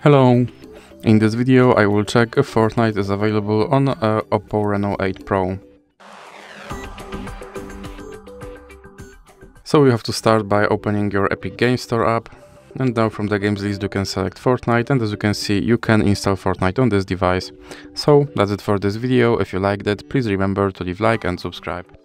Hello! In this video I will check if Fortnite is available on Oppo Reno 8 Pro. So you have to start by opening your Epic Games Store app, and now from the games list you can select Fortnite, and as you can see you can install Fortnite on this device. So that's it for this video. If you liked it, please remember to leave a like and subscribe.